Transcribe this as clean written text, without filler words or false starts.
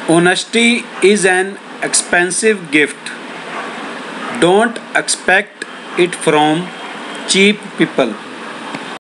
Honesty is an expensive gift. Don't expect it from cheap people.